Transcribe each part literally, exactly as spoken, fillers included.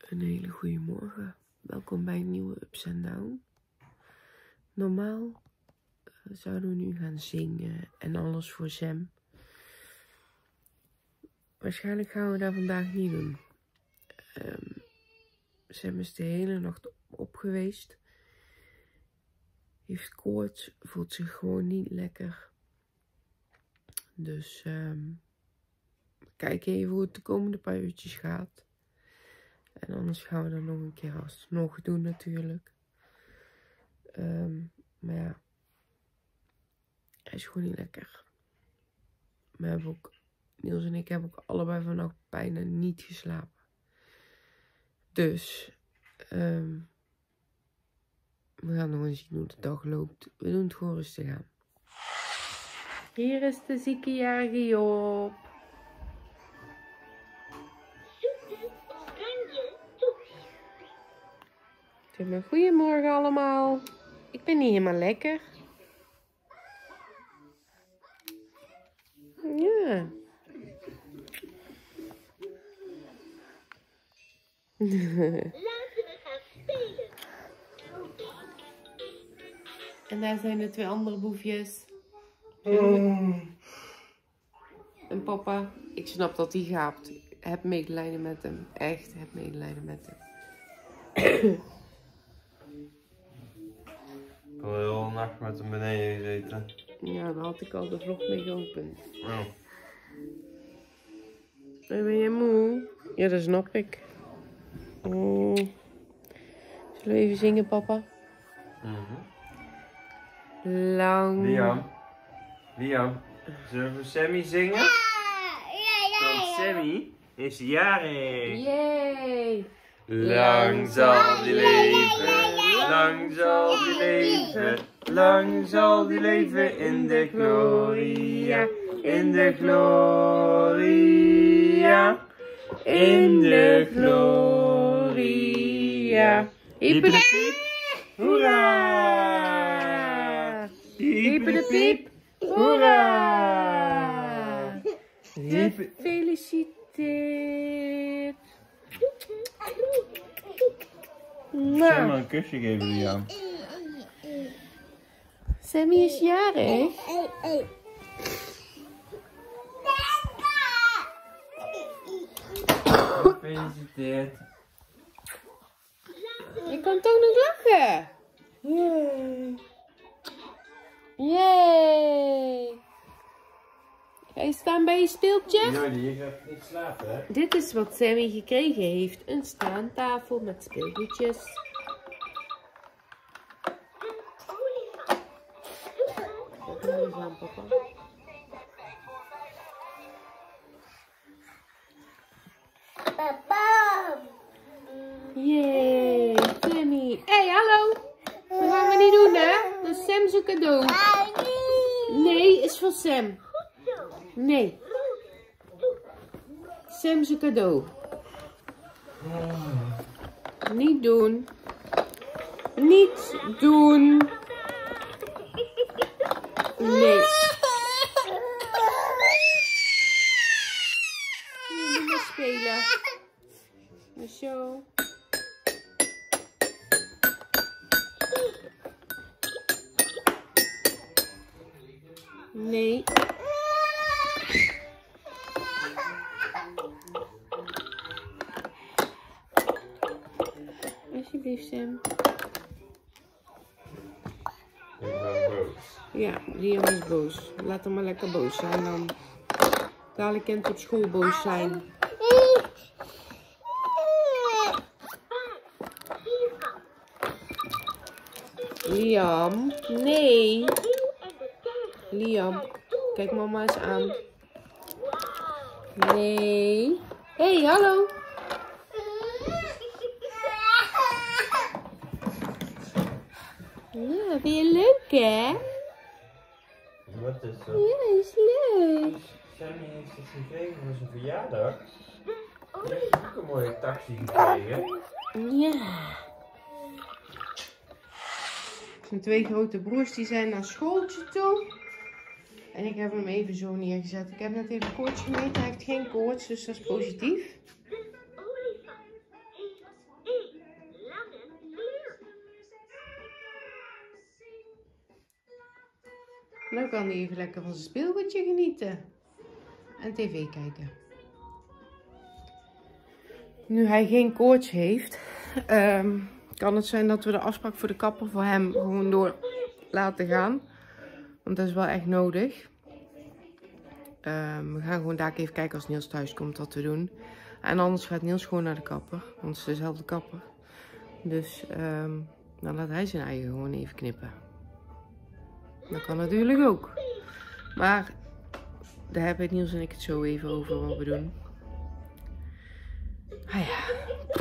Een hele goede morgen. Welkom bij een nieuwe Ups and Down. Normaal uh, zouden we nu gaan zingen en alles voor Sam. Waarschijnlijk gaan we dat vandaag niet doen. Um, Sam is de hele nacht op geweest. Heeft koorts, voelt zich gewoon niet lekker. Dus um, kijk even hoe het de komende paar uurtjes gaat. En anders gaan we dat nog een keer alsnog doen natuurlijk. Um, maar ja. Hij is gewoon niet lekker. We hebben ook, Niels en ik hebben ook allebei vannacht bijna niet geslapen. Dus. Um, we gaan nog eens zien hoe de dag loopt. We doen het gewoon rustig aan. Hier is de ziekenjarige Job. Zeg maar goedemorgen allemaal. Ik ben niet helemaal lekker. Ja. Laten we gaan spelen. En daar zijn de twee andere boefjes. Mm. En papa, ik snap dat hij gaapt. Heb medelijden met hem. Echt, heb medelijden met hem. Ik heb al heel de nacht met hem beneden gezeten. Ja, daar had ik al de vlog mee geopend. Oh. En ben je moe? Ja, dat snap ik. Mm. Zullen we even zingen, papa? Mm-hmm. Lang. Liam. Liam. Zullen we Sammy zingen? Ja, ja, ja. Want Sammy is jarig. Yay. Lang zal die leven, lang zal die leven, lang zal die leven in de gloria, in de gloria, in de gloria. Hippe de piep, hoera! Hippe de piep, hoera! Gefeliciteerd. Nou. Zal maar een kusje geven, Liam. Sammy is jarig. Gefeliciteerd. Je kan toch nog lachen. Yay. Yay. Ga je staan bij je speeltje? Jullie, je gaat niet slapen, hè? Dit is wat Sammy gekregen heeft. Een staantafel met speelgoedjes. Kijk maar eens aan, papa. Papa. Yay, Sammy. Hé, hey, hallo. Dat gaan we niet doen, hè? Dat is Sam's cadeau. Nee, is van Sam. Nee. Sam's cadeau. Niet doen. Niet doen. Nee. Niet meer spelen. Zo. Nee. Alsjeblieft, Sam. Ik ben boos. Ja, Liam is boos. Laat hem maar lekker boos zijn dan. Dadelijk kan het op school boos zijn. Liam, nee. Liam, kijk mama eens aan. Nee. Hé, hey, hallo. Ja, vind je leuk, hè? Wat is dat? Ja, is leuk. Sammy heeft het gekregen voor zijn verjaardag. Hij heeft ook een mooie taxi gekregen. Ja. Zijn twee grote broers die zijn naar schooltje toe. En ik heb hem even zo neergezet. Ik heb net even koorts gemeten. Hij heeft geen koorts, dus dat is positief. Dan kan hij even lekker van zijn speelgoedje genieten. En tv kijken. Nu hij geen koorts heeft, um, kan het zijn dat we de afspraak voor de kapper voor hem gewoon door laten gaan. Want dat is wel echt nodig. Um, we gaan gewoon daar even kijken als Niels thuis komt wat we doen. En anders gaat Niels gewoon naar de kapper. Want het is dezelfde kapper. Dus um, dan laat hij zijn eigen gewoon even knippen. Dat kan natuurlijk ook. Maar daar hebben Niels en ik het zo even over wat we doen. Ah ja.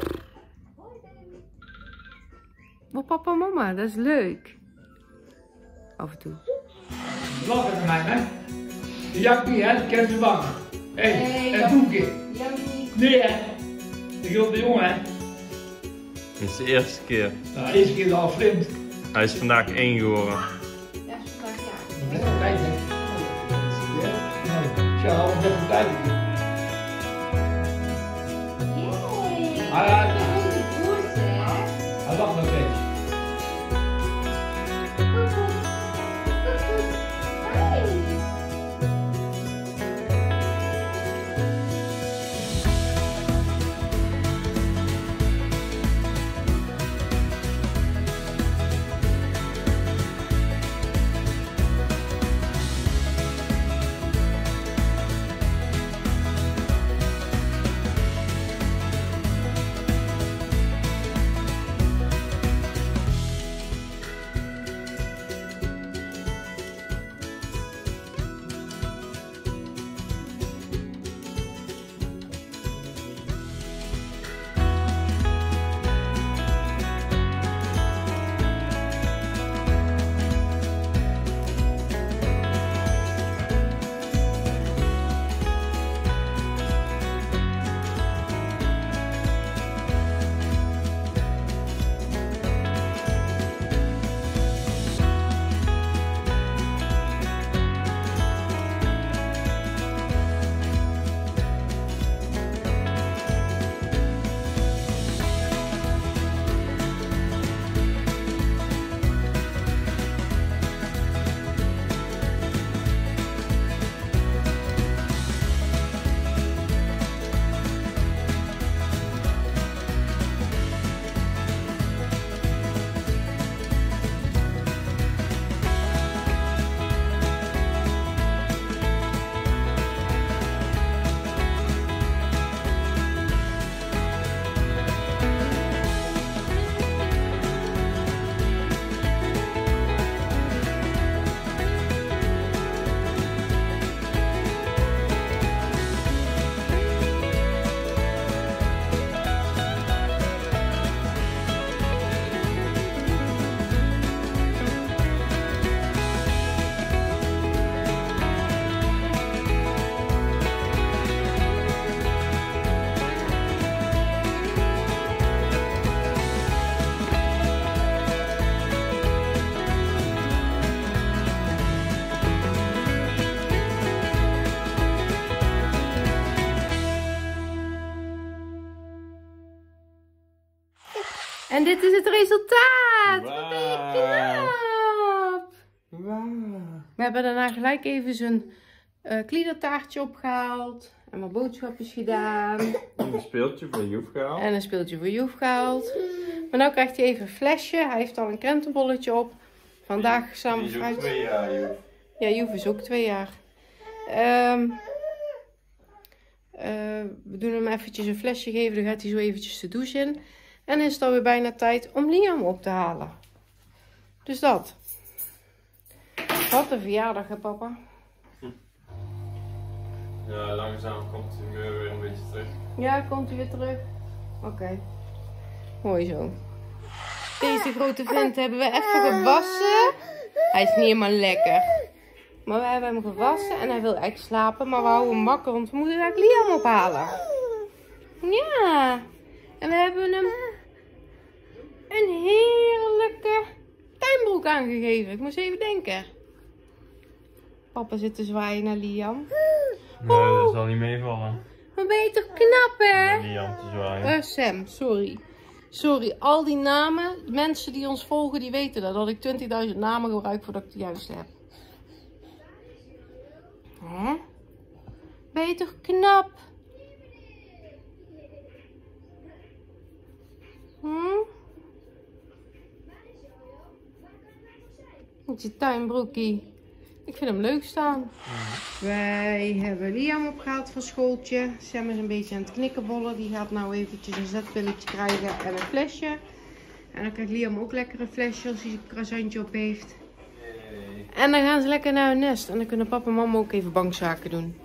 Oh papa en mama, dat is leuk. Af en toe. Lachen van mij, hè? De jakkie, hè? Ik heb ze bang. Hé, hey, en een boekje. Nee, hè? Ik wil de jongen, hè? Dit is de eerste keer. Nou, de eerste keer al flint. Hij is vandaag één geworden. Ja, is vandaag ja. Dat is wel tijd, hè? Ja, dat is wel tijd. Jee! Ah, ja, Dat is een koers, hè? hij wacht nog steeds. En dit is het resultaat! Wow. Wat ben je knap! Wow. We hebben daarna gelijk even zijn uh, kliedertaartje opgehaald. En wat boodschapjes gedaan. En een speeltje voor Joef gehaald. En een speeltje voor Joef gehaald. Maar nu krijgt hij even een flesje. Hij heeft al een krentenbolletje op. Vandaag samen Die is ook fruit. twee jaar, Joef. Ja, Joef is ook twee jaar. Um, uh, we doen hem eventjes een flesje geven. Dan gaat hij zo eventjes de douche in. En is het alweer bijna tijd om Liam op te halen. Dus dat. Wat een verjaardag, hè papa? Ja, langzaam komt de humeur weer een beetje terug. Ja, komt hij weer terug? Oké. Okay. Mooi zo. Deze grote vent hebben we even gewassen. Hij is niet helemaal lekker. Maar we hebben hem gewassen en hij wil echt slapen. Maar we houden hem wakker, want we moeten eigenlijk Liam ophalen. Ja. En we hebben hem een heerlijke tuinbroek aangegeven. Ik moest even denken. Papa zit te zwaaien naar Liam. Nee, oh, dat zal niet meevallen. Wat ben je toch knap, hè? Liam te zwaaien. Uh, Sam, sorry. Sorry, al die namen, mensen die ons volgen, die weten dat. Dat ik twintigduizend namen gebruik voordat ik de juiste heb. Hè? Ben je toch knap? Hm? Met je tuinbroekie. Ik vind hem leuk staan. Wij hebben Liam opgehaald van schooltje. Sam is een beetje aan het knikkenbollen. Die gaat nou eventjes een zetpilletje krijgen en een flesje. En dan krijgt Liam ook lekker een flesje als hij een croissantje op heeft. En dan gaan ze lekker naar hun nest. En dan kunnen papa en mama ook even bankzaken doen.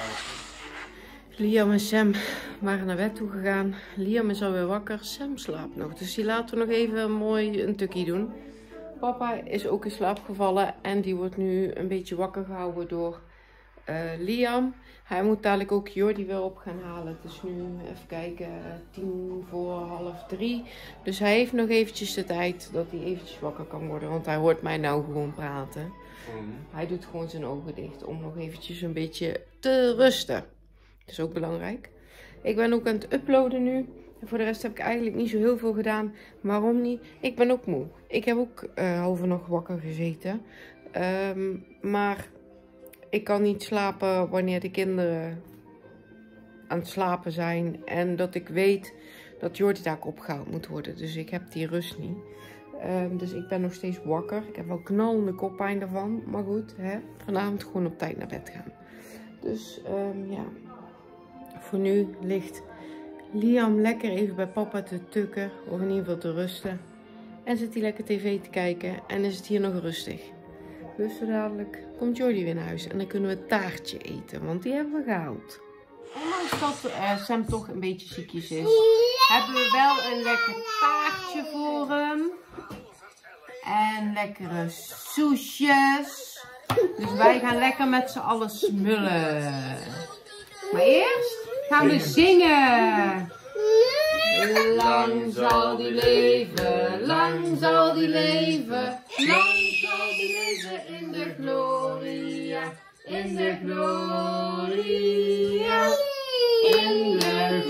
Liam en Sam waren naar bed toe gegaan. Liam is alweer wakker. Sam slaapt nog. Dus die laten we nog even mooi een tukkie doen. Papa is ook in slaap gevallen. En die wordt nu een beetje wakker gehouden door uh, Liam. Hij moet dadelijk ook Jordi weer op gaan halen. Het is nu, even kijken, tien voor half drie. Dus hij heeft nog eventjes de tijd dat hij eventjes wakker kan worden. Want hij hoort mij nou gewoon praten. Mm. Hij doet gewoon zijn ogen dicht om nog eventjes een beetje te rusten. Dat is ook belangrijk. Ik ben ook aan het uploaden nu. En voor de rest heb ik eigenlijk niet zo heel veel gedaan. Waarom niet? Ik ben ook moe. Ik heb ook uh, halve nacht wakker gezeten. Um, maar ik kan niet slapen wanneer de kinderen aan het slapen zijn. En dat ik weet dat Jordi daar opgehaald moet worden. Dus ik heb die rust niet. Um, dus ik ben nog steeds wakker. Ik heb wel knallende koppijn daarvan. Maar goed, hè? Vanavond gewoon op tijd naar bed gaan. Dus um, ja, voor nu ligt Liam lekker even bij papa te tukken. Of in ieder geval te rusten. En zit hij lekker tv te kijken. En is het hier nog rustig. Dus zo dadelijk komt Jordi weer naar huis. En dan kunnen we het taartje eten. Want die hebben we gehaald. Ondanks dat uh, Sam toch een beetje ziekjes is. Hebben we wel een lekker taartje voor hem. En lekkere soesjes. Dus wij gaan lekker met z'n allen smullen. Maar eerst gaan we zingen. Lang zal die leven, lang zal die leven, lang zal die leven in de gloria, in de gloria, in de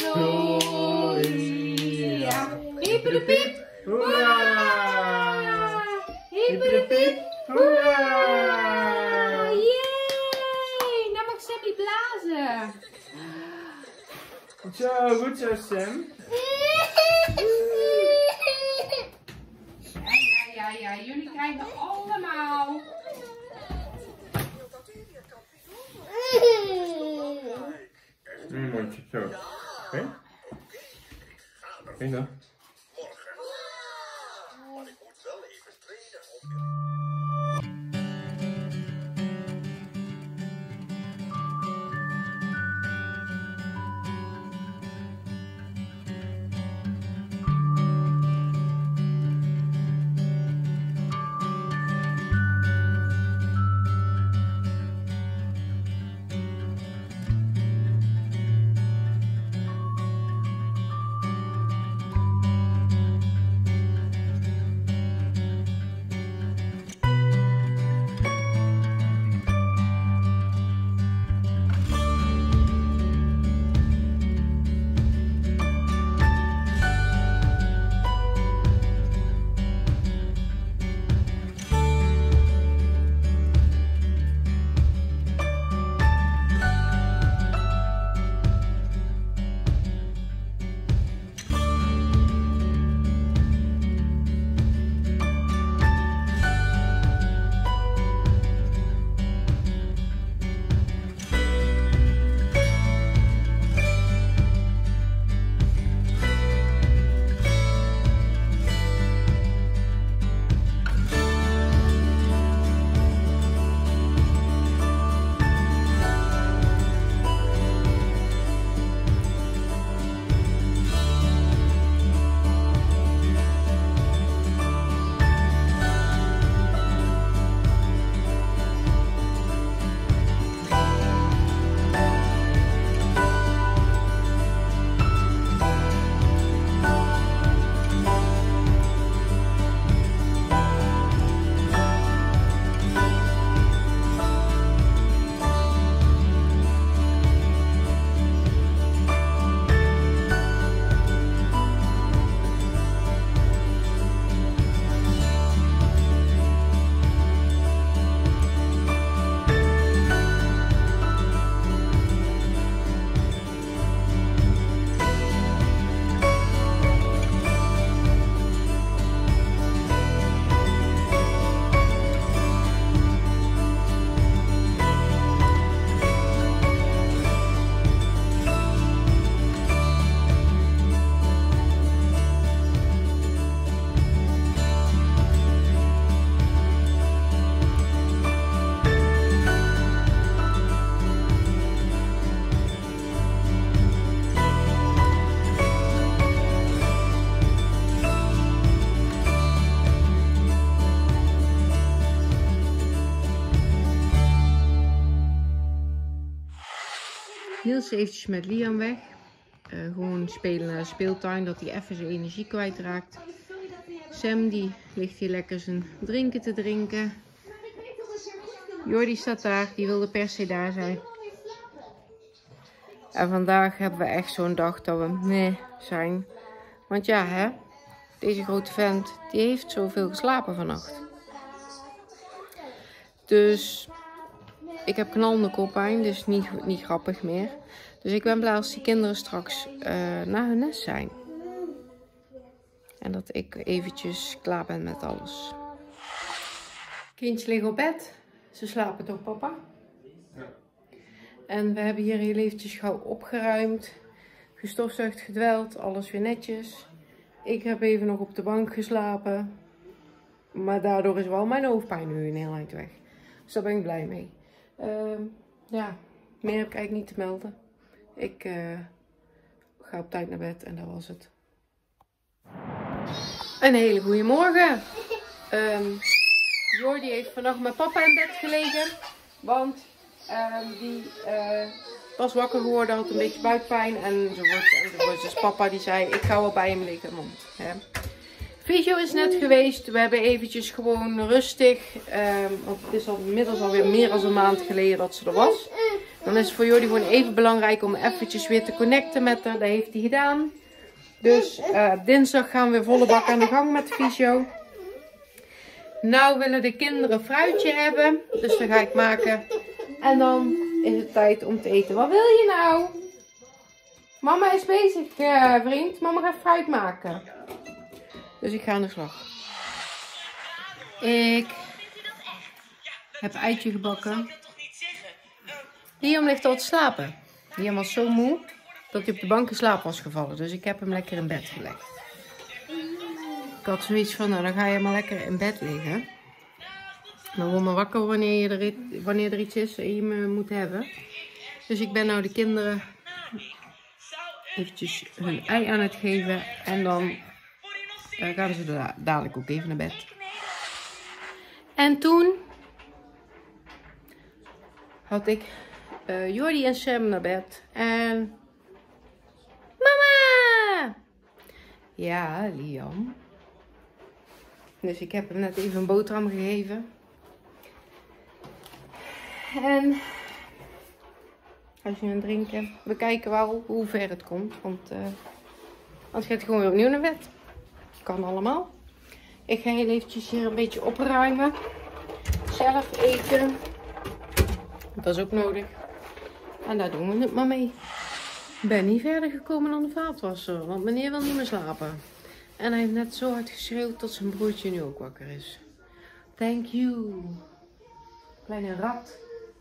gloria. Hiepiedepiep, hoera! Hiepiedepiep, hoera! Yay! Nou mag Sammy blazen. Zo, goed zo, Sam. Ja, ja, ja, jullie krijgen allemaal. Mm, mondje, zo. Oké? Okay. Kijk dan. heel ze eventjes met Liam weg. Uh, gewoon spelen naar de speeltuin, dat hij even zijn energie kwijtraakt. Sam die ligt hier lekker zijn drinken te drinken. Jordi staat daar, die wilde per se daar zijn. En vandaag hebben we echt zo'n dag dat we meh zijn. Want ja, hè, deze grote vent, die heeft zoveel geslapen vannacht. Dus ik heb knallende koppijn, dus niet, niet grappig meer. Dus ik ben blij als die kinderen straks uh, naar hun nest zijn. En dat ik eventjes klaar ben met alles. Kindjes liggen op bed. Ze slapen toch, papa? Ja. En we hebben hier heel eventjes gauw opgeruimd. Gestofzuigd, gedweld, alles weer netjes. Ik heb even nog op de bank geslapen. Maar daardoor is wel mijn hoofdpijn nu een heel eind weg. Dus daar ben ik blij mee. Uh, ja, meer heb ik eigenlijk niet te melden. Ik uh, ga op tijd naar bed en dat was het. Een hele goede morgen. Um, Jordi heeft vannacht met papa in bed gelegen. Want um, die uh, was wakker geworden, had een beetje buikpijn enzovoort. enzovoort. Dus papa die zei, ik ga wel bij hem liggen. Want, hè. Video is net geweest. We hebben eventjes gewoon rustig. Um, want het is al inmiddels alweer meer dan een maand geleden dat ze er was. Dan is het voor Jordi gewoon even belangrijk om eventjes weer te connecten met haar. Dat heeft hij gedaan. Dus uh, dinsdag gaan we weer volle bak aan de gang met de fysio. Nou willen de kinderen een fruitje hebben. Dus dat ga ik maken. En dan is het tijd om te eten. Wat wil je nou? Mama is bezig, uh, vriend. Mama gaat fruit maken. Dus ik ga aan de slag. Ik heb eitje gebakken. Liam ligt al te slapen. Liam was zo moe dat hij op de bank in slaap was gevallen. Dus ik heb hem lekker in bed gelegd. Ik had zoiets van, nou dan ga je maar lekker in bed liggen. Dan word me wakker wanneer, je er, wanneer er iets is en je me moet hebben. Dus ik ben nou de kinderen eventjes hun ei aan het geven. En dan uh, gaan ze da dadelijk ook even naar bed. En toen had ik uh, Jordi en Sam naar bed. En mama! Ja, Liam. Dus ik heb hem net even een boterham gegeven. En hij is nu aan het drinken. We kijken wel hoe ver het komt. Want uh, anders gaat hij gewoon weer opnieuw naar bed. Kan allemaal. Ik ga heel eventjes hier een beetje opruimen. Zelf eten. Dat is ook nodig. En daar doen we het maar mee. Ik ben niet verder gekomen dan de vaatwasser. Want meneer wil niet meer slapen. En hij heeft net zo hard geschreeuwd dat zijn broertje nu ook wakker is. Thank you. Kleine rat.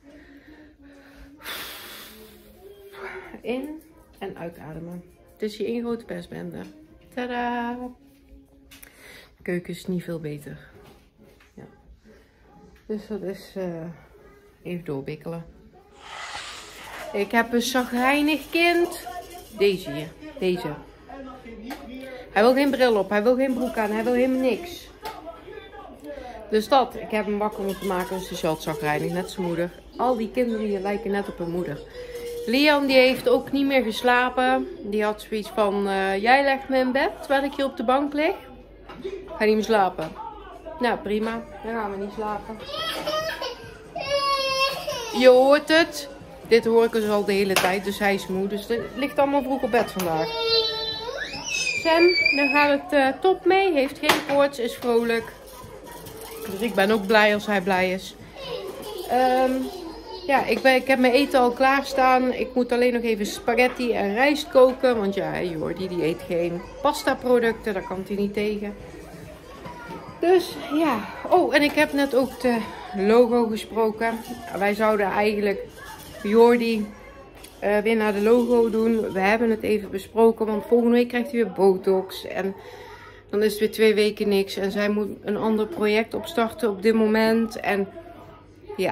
In en uitademen. Het is hier één grote pestbende. Tadaa. De keuken is niet veel beter. Ja. Dus dat is uh, even doorbikkelen. Ik heb een chagrijnig kind. Deze hier. Deze. Hij wil geen bril op. Hij wil geen broek aan. Hij wil helemaal niks. Dus dat. Ik heb hem wakker moeten maken. Dus het is wel chagrijnig. Net zijn moeder. Al die kinderen hier lijken net op hun moeder. Liam die heeft ook niet meer geslapen. Die had zoiets van. Uh, jij legt me in bed. Terwijl ik hier op de bank lig. Ga niet meer slapen. Nou prima. Dan gaan we niet slapen. Je hoort het. Dit hoor ik dus al de hele tijd. Dus hij is moe. Dus het ligt allemaal vroeg op bed vandaag. Sam, daar gaat het uh, top mee. Heeft geen koorts. Is vrolijk. Dus ik ben ook blij als hij blij is. Um, ja, ik, ben, ik heb mijn eten al klaarstaan. Ik moet alleen nog even spaghetti en rijst koken. Want ja, Jordi die eet geen pasta producten. Daar kan hij niet tegen. Dus ja. Oh, en ik heb net ook de logo gesproken. Wij zouden eigenlijk Jordi uh, weer naar de logo doen. We hebben het even besproken. Want volgende week krijgt hij weer botox. En dan is het weer twee weken niks. En zij moet een ander project opstarten op dit moment. En ja.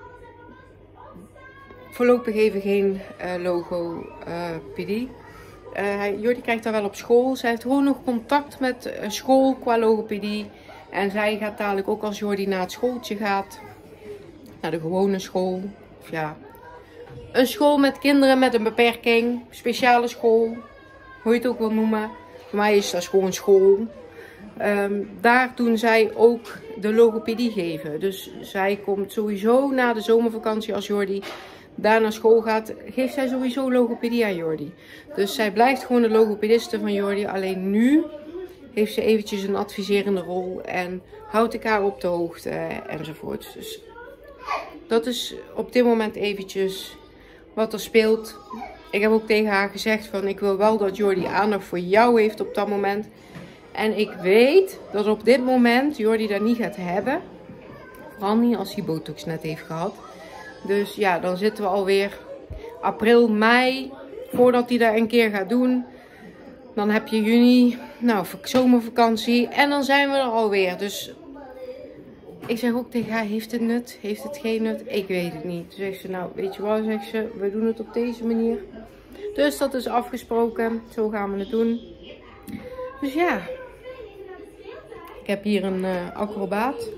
Voorlopig even geen uh, logo uh, P D. Uh, hij, Jordi krijgt daar wel op school. Zij heeft gewoon nog contact met uh, school qua logopedie. En zij gaat dadelijk ook als Jordi naar het schooltje gaat. Naar de gewone school. Of ja, een school met kinderen met een beperking. Speciale school. Hoe je het ook wil noemen. Voor mij is dat gewoon school. Um, daar doen zij ook de logopedie geven. Dus zij komt sowieso na de zomervakantie als Jordi daar naar school gaat. Geeft zij sowieso logopedie aan Jordi. Dus zij blijft gewoon de logopediste van Jordi. Alleen nu heeft ze eventjes een adviserende rol. En houdt elkaar op de hoogte enzovoort. Dus dat is op dit moment eventjes wat er speelt. Ik heb ook tegen haar gezegd van ik wil wel dat Jordi aandacht voor jou heeft op dat moment. En ik weet dat op dit moment Jordi dat niet gaat hebben. Vooral niet als hij botox net heeft gehad. Dus ja, dan zitten we alweer april, mei. Voordat hij dat een keer gaat doen. Dan heb je juni, nou zomervakantie. En dan zijn we er alweer. Dus ik zeg ook tegen haar, heeft het nut? Heeft het geen nut? Ik weet het niet. Toen zegt ze, nou weet je wel, zegt ze, we doen het op deze manier. Dus dat is afgesproken. Zo gaan we het doen. Dus ja. Ik heb hier een uh, acrobaat.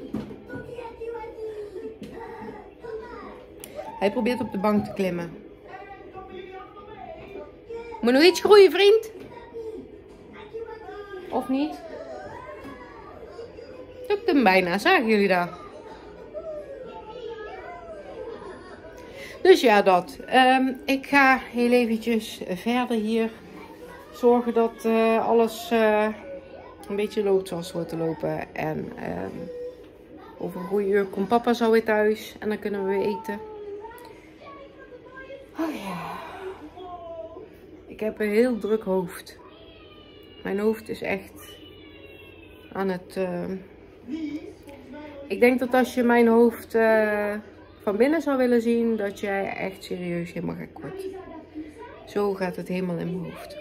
Hij probeert op de bank te klimmen. Moet nog iets groeien, vriend? Of niet? Lukt hem bijna, zagen jullie dat? Dus ja, dat. Um, ik ga heel eventjes verder hier zorgen dat uh, alles uh, een beetje loopt zoals het hoort te lopen. En um, over een goede uur komt papa zo weer thuis en dan kunnen we weer eten. Oh ja. Ik heb een heel druk hoofd. Mijn hoofd is echt aan het... Uh... Ik denk dat als je mijn hoofd uh, van binnen zou willen zien, dat jij echt serieus helemaal gek wordt. Zo gaat het helemaal in mijn hoofd.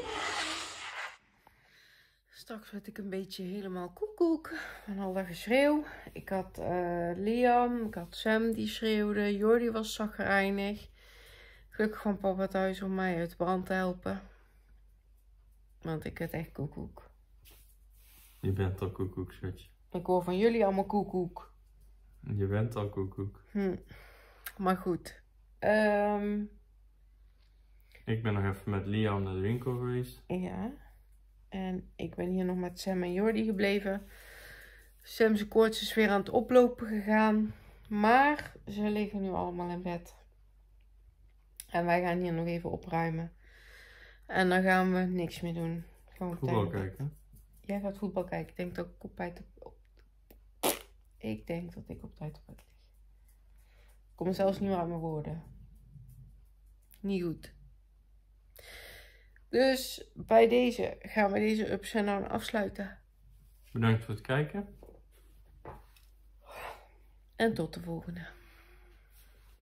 Straks werd ik een beetje helemaal koekoek van al dat geschreeuw. Ik had uh, Liam, ik had Sam die schreeuwde, Jordi was chagrijnig. Gelukkig kwam papa thuis om mij uit de brand te helpen. Want ik werd echt koekoek. Je bent al koekoek, schatje. Ik hoor van jullie allemaal koekoek. Je bent al koekoek. Hm. Maar goed. Um... Ik ben nog even met Liam naar de winkel geweest. Ja. En ik ben hier nog met Sam en Jordi gebleven. Sam's koorts is weer aan het oplopen gegaan. Maar ze liggen nu allemaal in bed. En wij gaan hier nog even opruimen. En dan gaan we niks meer doen. Gewoon voetbal kijken. Jij gaat voetbal kijken. Ik denk dat ik op tijd op... Ik denk dat ik op tijd op bed lig. Ik kom zelfs niet meer uit mijn woorden. Niet goed. Dus bij deze gaan we deze ups en downs afsluiten. Bedankt voor het kijken. En tot de volgende.